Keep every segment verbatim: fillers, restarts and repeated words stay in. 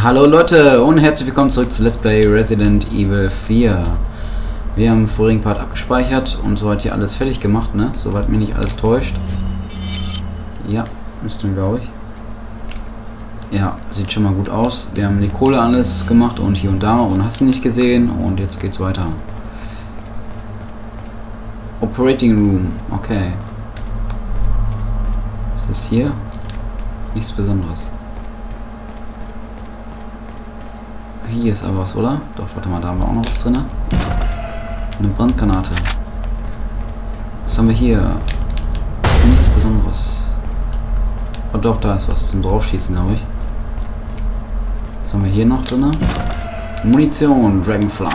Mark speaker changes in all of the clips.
Speaker 1: Hallo Leute und herzlich willkommen zurück zu Let's Play Resident Evil vier. Wir haben im vorigen Part abgespeichert und soweit hier alles fertig gemacht, ne? Soweit mir nicht alles täuscht. Ja, müssten glaube ich. Ja, sieht schon mal gut aus. Wir haben die Kohle alles gemacht und hier und da und hast du nicht gesehen und jetzt geht's weiter. Operating Room, okay. Was ist hier? Nichts Besonderes. Hier ist aber was, oder? Doch, warte mal, da haben wir auch noch was drin. Eine Brandgranate. Was haben wir hier? Nichts Besonderes. Oh doch, da ist was zum Draufschießen, glaube ich. Was haben wir hier noch drin? Munition, Dragonfly.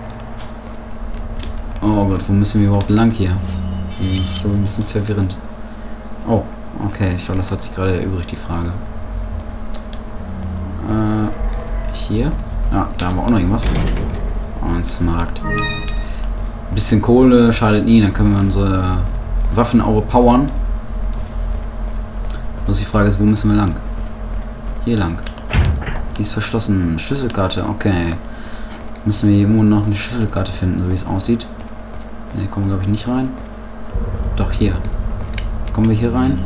Speaker 1: Oh Gott, wo müssen wir überhaupt lang hier? Das ist so ein bisschen verwirrend. Oh, okay, ich glaube, das hat sich gerade erübrigt, die Frage. Äh, hier? Ja, da haben wir auch noch irgendwas. Oh, ein Smaragd. Ein bisschen Kohle schadet nie, dann können wir unsere Waffen auch powern. Bloß die Frage ist, wo müssen wir lang? Hier lang. Die ist verschlossen. Schlüsselkarte, okay. Müssen wir hier irgendwo noch eine Schlüsselkarte finden, so wie es aussieht. Ne, kommen wir glaube ich nicht rein. Doch, hier. Kommen wir hier rein?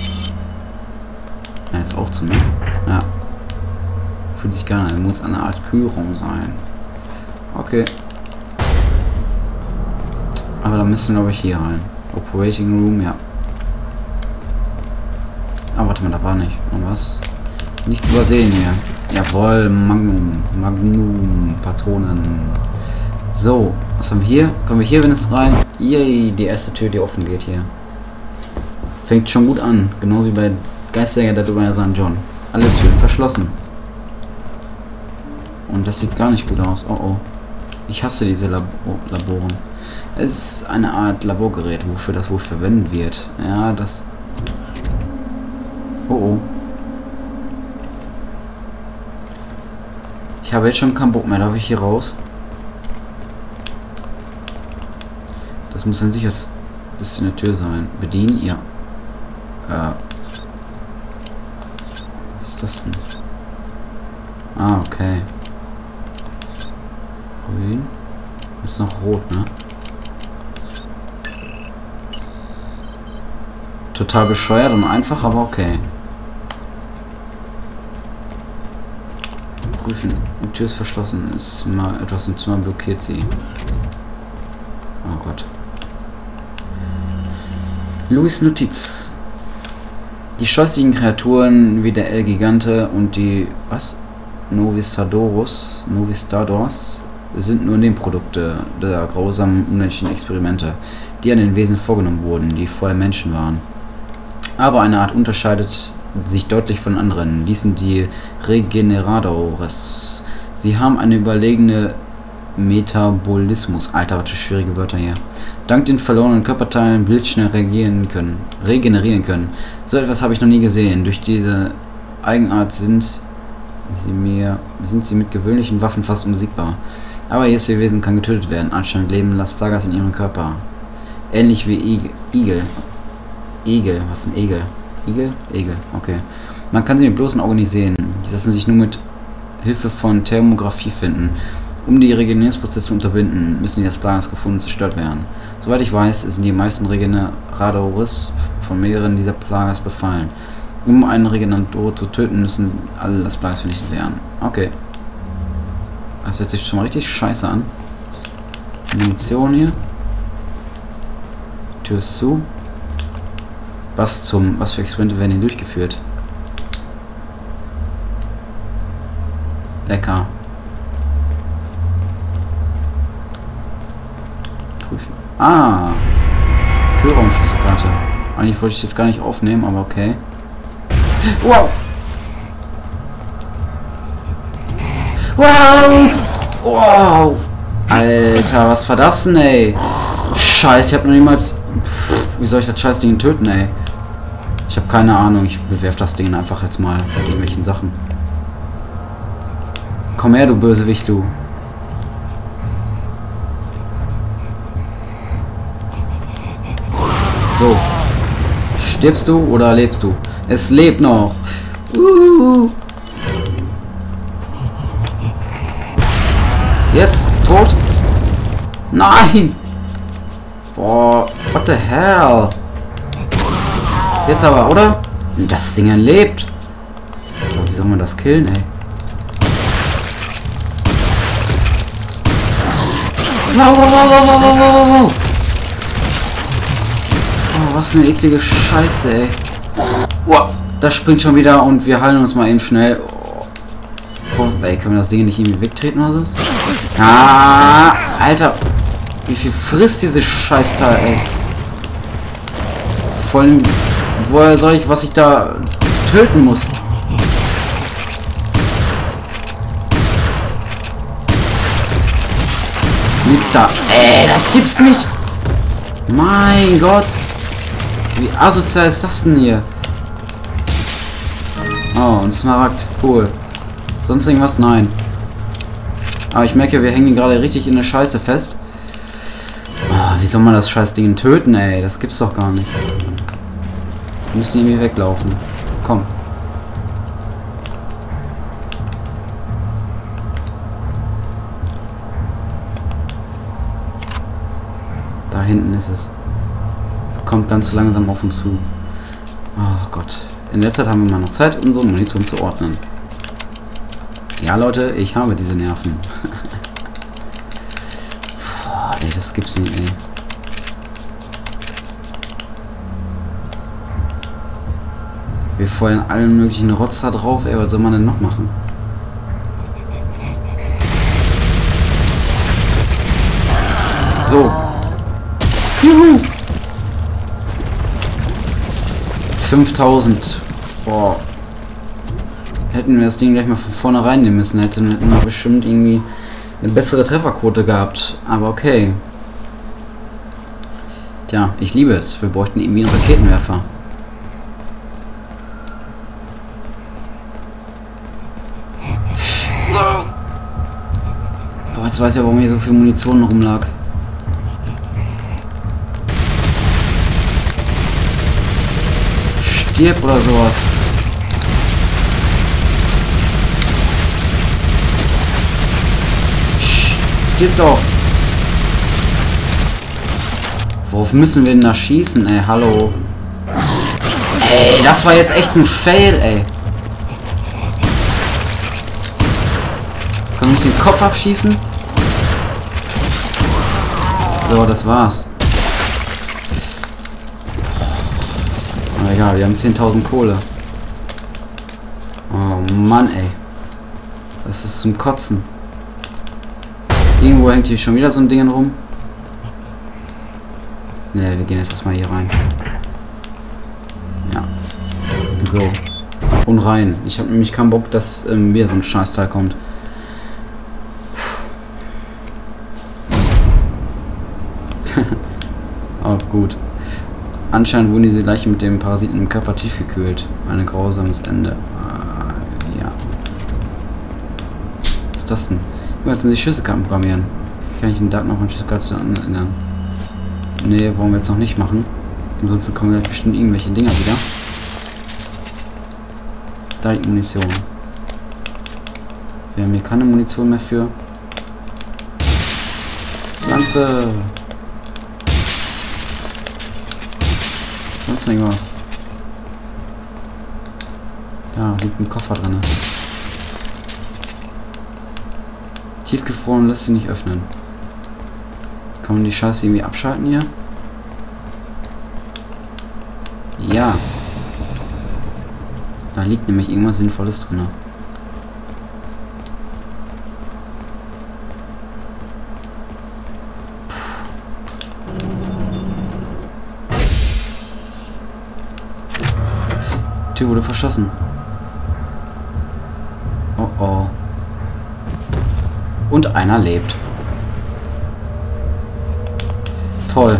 Speaker 1: Ja, jetzt auch zu, ne? Ja. Fühlt sich gar nicht, muss eine Art Kühlraum sein. Okay. Aber da müssen wir glaube ich hier rein. Operating Room, ja. Ah, warte mal, da war nicht. Und was? Nichts übersehen hier. Jawohl, Magnum. Magnum, Patronen. So, was haben wir hier? Kommen wir hier wenigstens rein? Yay, die erste Tür, die offen geht hier. Fängt schon gut an. Genauso wie bei Geisterjäger der Dubai Sankt John. Alle Türen verschlossen. Und das sieht gar nicht gut aus. Oh oh. Ich hasse diese Lab Laboren. Es ist eine Art Laborgerät, wofür das wohl verwendet wird. Ja, das... Oh oh. Ich habe jetzt schon keinen Bock mehr. Darf ich hier raus? Das muss ein sicheres Destinateur sein. Bedienen? Ja. Äh. Was ist das denn? Ah, okay. Grün. Ist noch rot, ne? Total bescheuert und einfach, aber okay. Prüfen. Die Tür ist verschlossen. Ist mal etwas im Zimmer blockiert sie. Oh Gott. Louis Notiz. Die scheußlichen Kreaturen wie der El Gigante und die was? Novistadorus, Novistadors sind nur Nebenprodukte der grausamen unmenschlichen Experimente, die an den Wesen vorgenommen wurden, die vorher Menschen waren. Aber eine Art unterscheidet sich deutlich von anderen. Dies sind die Regeneradores. Sie haben eine überlegene Metabolismus. Alter, was für schwierige Wörter hier. Dank den verlorenen Körperteilen blitzschnell reagieren können, regenerieren können. So etwas habe ich noch nie gesehen. Durch diese Eigenart sind sie mir sind sie mit gewöhnlichen Waffen fast unbesiegbar. Aber jedes Wesen kann getötet werden. Anscheinend leben Las Plagas in ihrem Körper. Ähnlich wie Igel. Igel. Igel. Was ist ein Egel? Igel? Egel. Okay. Man kann sie mit bloßen Augen nicht sehen. Sie lassen sich nur mit Hilfe von Thermographie finden. Um die Regenerierungsprozesse zu unterbinden, müssen die Las Plagas gefunden und zerstört werden. Soweit ich weiß, sind die meisten Regeneradores von mehreren dieser Plagas befallen. Um einen Regenerator zu töten, müssen alle Las Plagas vernichtet werden. Okay. Das hört sich schon mal richtig scheiße an. Munition hier. Tür ist zu. Was zum... Was für Experimente werden hier durchgeführt? Lecker. Prüfen. Ah! Kühlraumschlüsselkarte. Eigentlich wollte ich jetzt gar nicht aufnehmen, aber okay. Wow! Wow! Wow! Alter, was war das denn, ey? Scheiße, ich hab noch niemals... Pff, wie soll ich das Scheißding töten, ey? Ich habe keine Ahnung, ich bewerf das Ding einfach jetzt mal bei irgendwelchen Sachen. Komm her, du Bösewicht, du. So. Stirbst du oder lebst du? Es lebt noch. Uh. Jetzt? Tot? Nein! Boah, what the hell? Jetzt aber, oder? Das Ding lebt. Aber wie soll man das killen, ey? Wow, wow, wow, wow, wow, wow, wow. Oh, was eine eklige Scheiße, ey. Wow, das springt schon wieder und wir heilen uns mal eben schnell. Oh, oh, ey, können wir das Ding nicht irgendwie wegtreten oder so? Ah, Alter. Wie viel frisst dieses Scheißteil, ey? Vor allem, woher soll ich, was ich da töten muss? Nizza. Ey, das gibt's nicht. Mein Gott. Wie asozial ist das denn hier? Oh, ein Smaragd. Cool. Sonst irgendwas? Nein. Aber ich merke, wir hängen hier gerade richtig in der Scheiße fest. Oh, wie soll man das scheiß Ding töten, ey? Das gibt's doch gar nicht. Wir müssen irgendwie weglaufen. Komm. Da hinten ist es. Es kommt ganz langsam auf uns zu. Oh Gott. In der Zeit haben wir mal noch Zeit, unsere Munition zu ordnen. Ja, Leute, ich habe diese Nerven. Boah, ey, das gibt's nicht, ey. Wir feuern allen möglichen Rotz da drauf, ey. Was soll man denn noch machen? So. Juhu! fünftausend. Boah. Hätten wir das Ding gleich mal von vornherein nehmen müssen, hätten wir bestimmt irgendwie eine bessere Trefferquote gehabt. Aber okay. Tja, ich liebe es. Wir bräuchten irgendwie einen Raketenwerfer. Boah, jetzt weiß ich ja, warum hier so viel Munition rumlag. Stirb oder sowas. Stirb doch. Worauf müssen wir denn da schießen, ey? Hallo. Ey, das war jetzt echt ein Fail, ey. Kann ich den Kopf abschießen? So, das war's. Aber egal, wir haben zehntausend Kohle. Oh Mann, ey. Das ist zum Kotzen. Irgendwo hängt hier schon wieder so ein Ding rum. Ne, wir gehen jetzt erstmal hier rein. Ja. So. Und rein. Ich habe nämlich keinen Bock, dass ähm, wieder so ein Scheißteil kommt. Oh, gut. Anscheinend wurden diese Leichen mit dem Parasiten im Körper tief gekühlt. Ein grausames Ende. Äh, ja. Was ist das denn? Ich muss jetzt die Schlüsselkarten programmieren. Kann ich den Daten noch an Schlüsselkarten ändern? Ne, wollen wir jetzt noch nicht machen. Ansonsten kommen gleich bestimmt irgendwelche Dinger wieder. Da liegt Munition. Wir haben hier keine Munition mehr für. Lanze! Sonst irgendwas. Da liegt ein Koffer drin. Tiefgefroren lässt sich nicht öffnen. Kann man die Scheiße irgendwie abschalten hier? Ja. Da liegt nämlich irgendwas Sinnvolles drin. Tür wurde verschossen. Oh oh. Und einer lebt. Toll.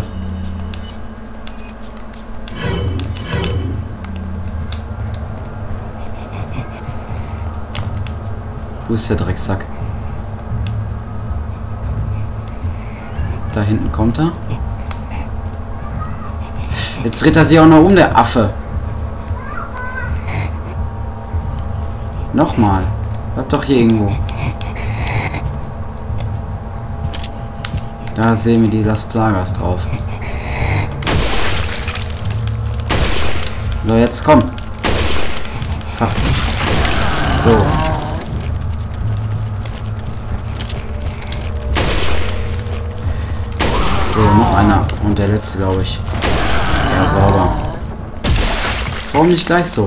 Speaker 1: Wo ist der Drecksack? Da hinten kommt er. Jetzt dreht er sich auch noch um, der Affe. Nochmal. Bleib doch hier irgendwo. Da sehen wir die Las Plagas drauf. So, jetzt komm. Fuck. So. So, noch einer. Und der letzte, glaube ich. Ja, sauber. Warum nicht gleich so?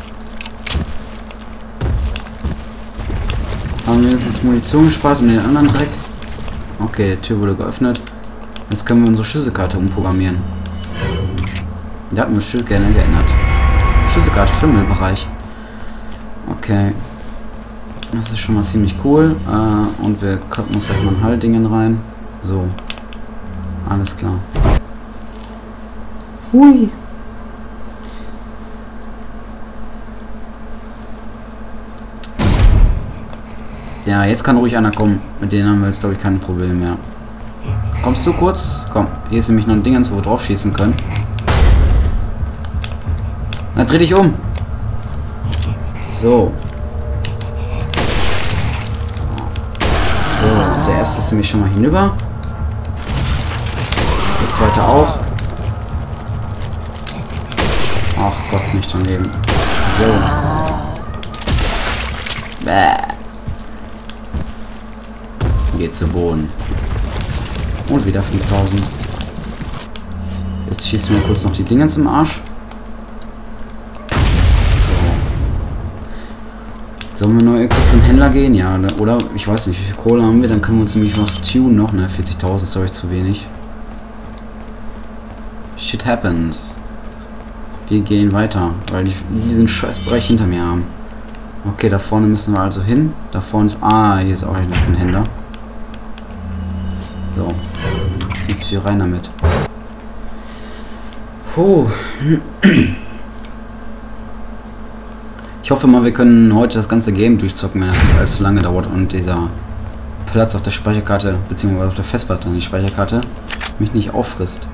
Speaker 1: Haben wir jetzt Munition gespart und den anderen Dreck? Okay, Tür wurde geöffnet. Jetzt können wir unsere Schlüsselkarte umprogrammieren. Die hatten wir bestimmt gerne geändert. Schlüsselkarte für den Müllbereich. Okay. Das ist schon mal ziemlich cool. Äh, und wir kloppen uns gleich mal ein Halldingen rein. So. Alles klar. Hui. Ja, jetzt kann ruhig einer kommen. Mit denen haben wir jetzt, glaube ich, kein Problem mehr. Kommst du kurz? Komm, hier ist nämlich noch ein Ding, wo wir drauf schießen können. Na, dreh dich um. So. So, der erste ist nämlich schon mal hinüber. Der zweite auch. Ach Gott, nicht daneben. So. Bäh. Geht zu Boden. Und wieder fünftausend. Jetzt schießen wir kurz noch die Dinger zum Arsch. So. Sollen wir nur kurz zum Händler gehen? Ja, oder ich weiß nicht, wie viel Kohle haben wir? Dann können wir uns nämlich was tunen noch, ne? vierzigtausend ist, glaube ich, zu wenig. Shit happens. Wir gehen weiter, weil die diesen scheiß Bereich hinter mir haben. Okay, da vorne müssen wir also hin. Da vorne ist... Ah, hier ist auch noch ein Händler. So. Nichts viel rein damit. Puh. Ich hoffe mal, wir können heute das ganze Game durchzocken, wenn das nicht allzu lange dauert und dieser Platz auf der Speicherkarte, beziehungsweise auf der Festplatte, die Speicherkarte, mich nicht auffrisst.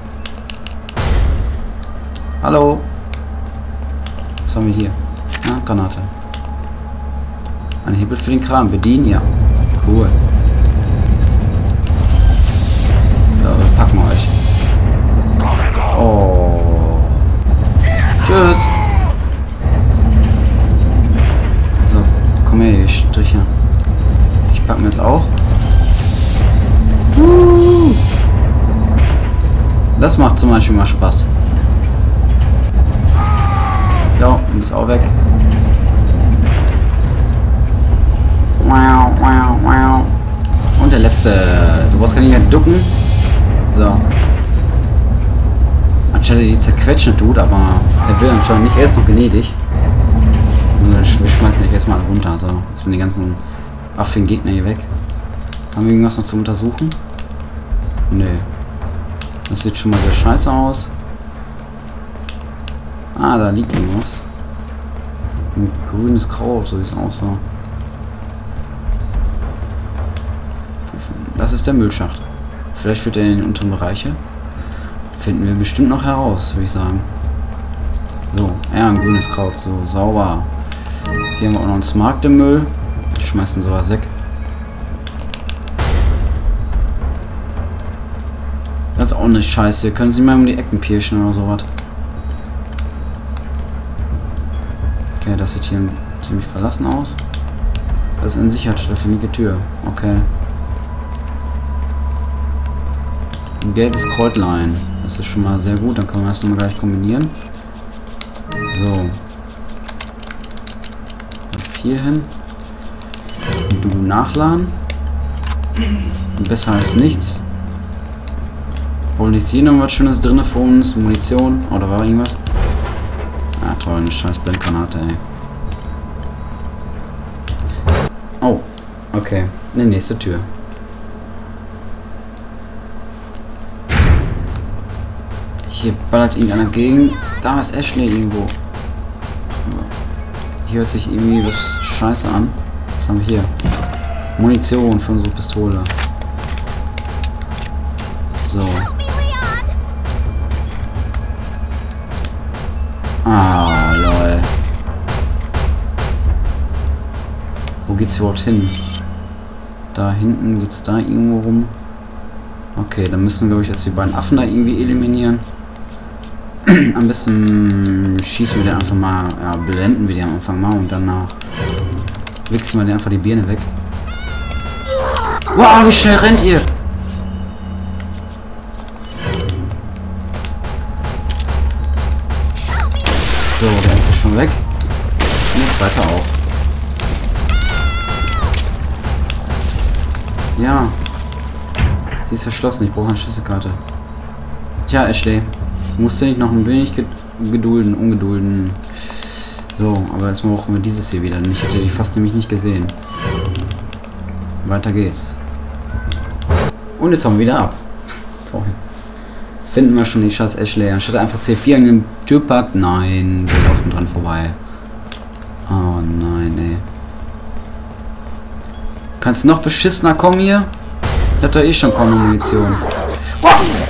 Speaker 1: Hallo. Was haben wir hier? Na, Granate. Ein Hebel für den Kran. Bedienen, ja. Cool. So, wir packen euch. Oh. Tschüss. So, komm her, ihr Striche. Ich pack mir jetzt auch. Das macht zum Beispiel mal Spaß. So, du bist auch weg. Wow, wow, wow. Und der letzte. Du brauchst gar nicht mehr ducken. So. Anstatt die zerquetschen tut, aber er will anscheinend nicht. Er ist noch gnädig. Also wir schmeißen dich erstmal runter. So. Jetzt sind die ganzen affigen Gegner hier weg. Haben wir irgendwas noch zu untersuchen? Nö. Das sieht schon mal sehr scheiße aus. Ah, da liegt irgendwas. Ein grünes Kraut, so wie es aussah. Das ist der Müllschacht. Vielleicht führt er in den unteren Bereiche. Finden wir bestimmt noch heraus, würde ich sagen. So, ja, ein grünes Kraut, so sauber. Hier haben wir auch noch einen Smart im Müll. Wir schmeißen sowas weg. Das ist auch nicht scheiße. Wir können sie mal um die Ecken pirschen oder sowas. Okay, das sieht hier ziemlich verlassen aus. Das ist eine sicherheitsverfähige Tür. Okay. Ein gelbes Kräutlein. Das ist schon mal sehr gut. Dann können wir das nochmal gleich kombinieren. So. Das hier hin. Du nachladen. Und besser als nichts. Obwohl ich sehe noch was Schönes drin für uns. Munition. Oder war irgendwas? Ah, toll. Eine scheiß Blendgranate, ey. Oh. Okay. Eine nächste Tür. Hier ballert irgendeiner gegen. Da ist Ashley irgendwo. Hier hört sich irgendwie was scheiße an. Was haben wir hier? Munition für unsere Pistole. So. Ah, lol. Wo geht's überhaupt hin? Da hinten geht's da irgendwo rum. Okay, dann müssen wir, glaube ich, erst die beiden Affen da irgendwie eliminieren. Am besten schießen wir den einfach mal, ja, blenden wir die am Anfang mal und danach wichsen wir den einfach die Birne weg. Wow, wie schnell rennt ihr? So, der ist schon weg. Und der zweite auch. Ja. Sie ist verschlossen, ich brauche eine Schlüsselkarte. Tja, Ashley. Musste nicht noch ein wenig gedulden, ungedulden. So, aber erstmal brauchen wir dieses hier wieder. Ich hätte die fast nämlich nicht gesehen. Weiter geht's. Und jetzt hauen wir wieder ab. Toll. Finden wir schon die scheiß Ashley. Anstatt einfach C vier an den Tür packt. Nein, wir laufen dran vorbei. Oh nein, ey. Kannst du noch beschissener kommen hier? Ich hab da eh schon kaum Munition. Oh!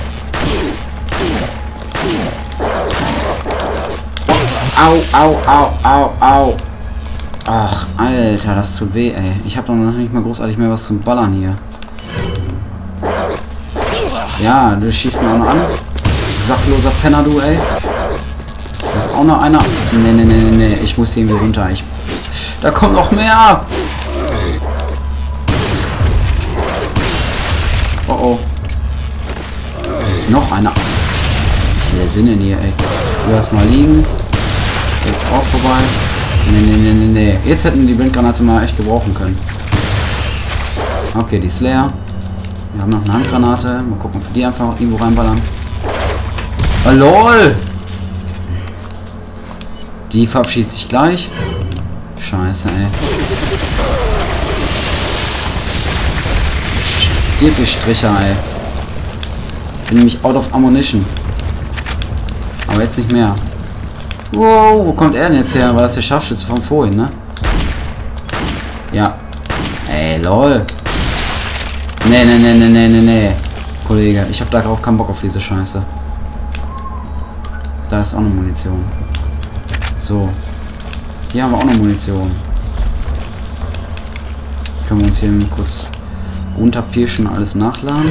Speaker 1: Au, au, au, au, au. Ach, Alter, das tut weh, ey. Ich habe doch noch nicht mal großartig mehr was zum Ballern hier. Ja, du schießt mir auch noch an. Sachloser Penner, du, ey. Da ist auch noch einer. Nee, nee, nee, nee, nee. Ich muss hier irgendwie runter. Ich... Da kommt noch mehr. Oh, oh. Da ist noch einer. Wer sind denn hier, ey? Du lass mal liegen. Der ist auch vorbei. Nee, nee, nee, nee, nee. Jetzt hätten wir die Blindgranate mal echt gebrauchen können. Okay, die ist leer. Wir haben noch eine Handgranate. Mal gucken, ob wir die einfach irgendwo reinballern. Oh, lol! Die verabschiedet sich gleich. Scheiße, ey. Dicke Stricher, ey. Bin nämlich out of ammunition. Aber jetzt nicht mehr. Wow, wo kommt er denn jetzt her? War das der Scharfschütze von vorhin, ne? Ja. Ey, lol. Nee, nee, nee, nee, nee, nee, nee. Kollege, ich hab da drauf keinen Bock auf diese Scheiße. Da ist auch noch Munition. So. Hier haben wir auch noch Munition. Können wir uns hier kurz runterpirschen, alles nachladen.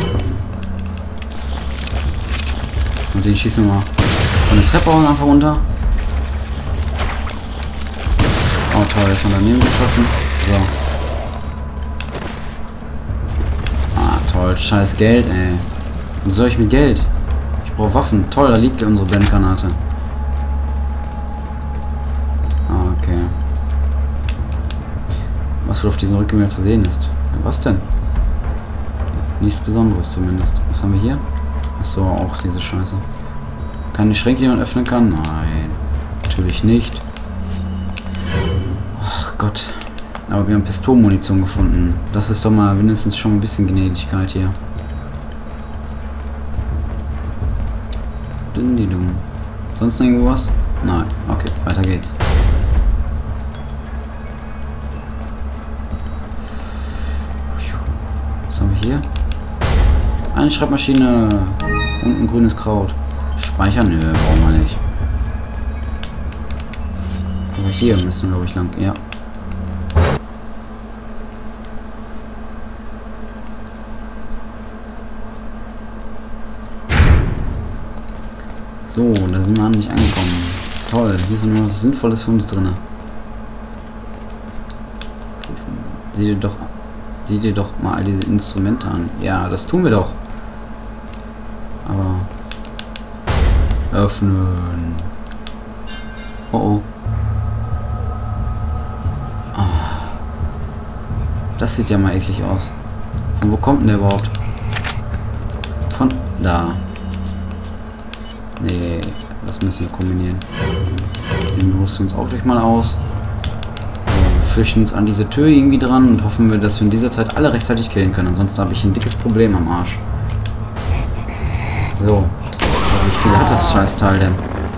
Speaker 1: Und den schießen wir mal von der Treppe auch einfach runter. Oh toll, ist man daneben geschossen. So. Ah toll, scheiß Geld, ey. Was soll ich mit Geld? Ich brauche Waffen. Toll, da liegt ja unsere Blendgranate. Ah, okay. Was wohl auf diesem Rückgemälde zu sehen ist. Ja, was denn? Nichts Besonderes zumindest. Was haben wir hier? Achso, auch diese Scheiße. Keine Schränke, die man öffnen kann? Nein. Natürlich nicht. Ach Gott. Aber wir haben Pistolenmunition gefunden. Das ist doch mal mindestens schon ein bisschen Gnädigkeit hier. Dum-di-dum. Sonst irgendwo was? Nein. Okay, weiter geht's. Was haben wir hier? Eine Schreibmaschine und ein grünes Kraut. Speichern? Nö, brauchen wir nicht. Aber hier müssen wir, glaube ich, lang. Ja. So, da sind wir nicht angekommen. Toll, hier ist noch was Sinnvolles für uns drin. Sieh dir doch, sieh dir doch mal all diese Instrumente an. Ja, das tun wir doch. Aber öffnen. Oh oh. Ah. Das sieht ja mal eklig aus. Von wo kommt denn der überhaupt? Von da. Nee, das müssen wir kombinieren. Den rüsten wir uns auch gleich mal aus. Wir flüchten uns an diese Tür irgendwie dran und hoffen wir, dass wir in dieser Zeit alle rechtzeitig killen können. Ansonsten habe ich ein dickes Problem am Arsch. So. Aber wie viel hat das Scheißteil denn?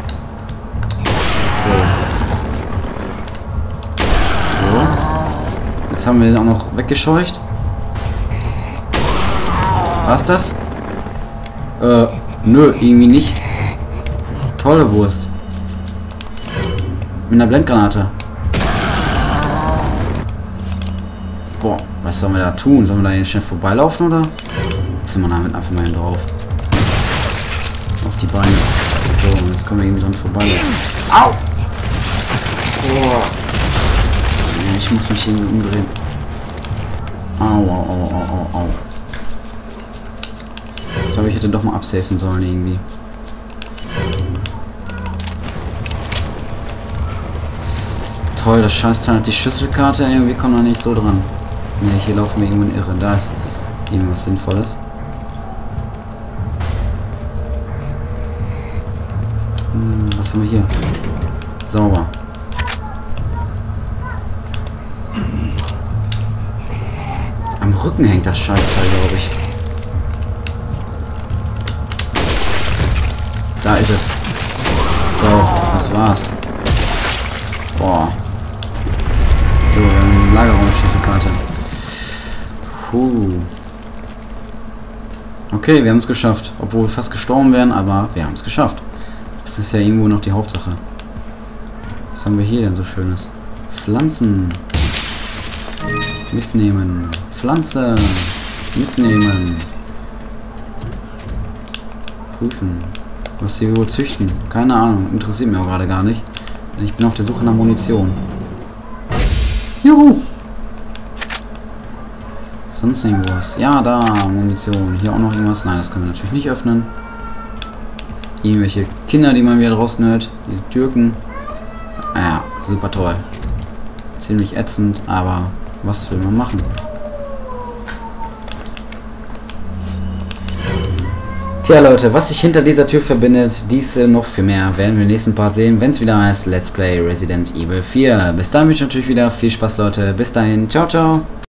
Speaker 1: So. So. Jetzt haben wir den auch noch weggescheucht. War's das? Äh, nö, irgendwie nicht. Tolle Wurst. Mit einer Blendgranate. Boah, was sollen wir da tun? Sollen wir da jetzt schnell vorbeilaufen oder? zimmern damit einfach mal drauf. Auf die Beine. So, und jetzt kommen wir eben dran vorbei. Au! Oh. Ja, ich muss mich irgendwie umdrehen. Au, au, au, au, au, au. Ich glaube, ich hätte doch mal absafen sollen irgendwie. Toll, das Scheißteil hat die Schlüsselkarte, irgendwie kommen wir nicht so dran. Ne, hier laufen wir irgendwo in Irre. Da ist irgendwas Sinnvolles. Hm, was haben wir hier? Sauber. Am Rücken hängt das Scheißteil, glaube ich. Da ist es. So, das war's. Boah. So, wir haben eine Lagerraumschlüsselkarte. Puh. Okay, wir haben es geschafft. Obwohl wir fast gestorben wären, aber wir haben es geschafft. Das ist ja irgendwo noch die Hauptsache. Was haben wir hier denn so Schönes? Pflanzen. Mitnehmen. Pflanze. Mitnehmen. Prüfen. Was hier wohl züchten? Keine Ahnung. Interessiert mich auch gerade gar nicht. Ich bin auf der Suche nach Munition. Juhu! Sonst irgendwas. Ja, da, Munition. Hier auch noch irgendwas. Nein, das können wir natürlich nicht öffnen. Irgendwelche Kinder, die man wieder draußen hört. Die Türken. Ah ja, super toll. Ziemlich ätzend, aber was will man machen? Tja Leute, was sich hinter dieser Tür verbindet, diese noch viel mehr, werden wir im nächsten Part sehen, wenn es wieder heißt Let's Play Resident Evil vier. Bis dahin wünsche ich natürlich wieder viel Spaß Leute. Bis dahin, ciao ciao.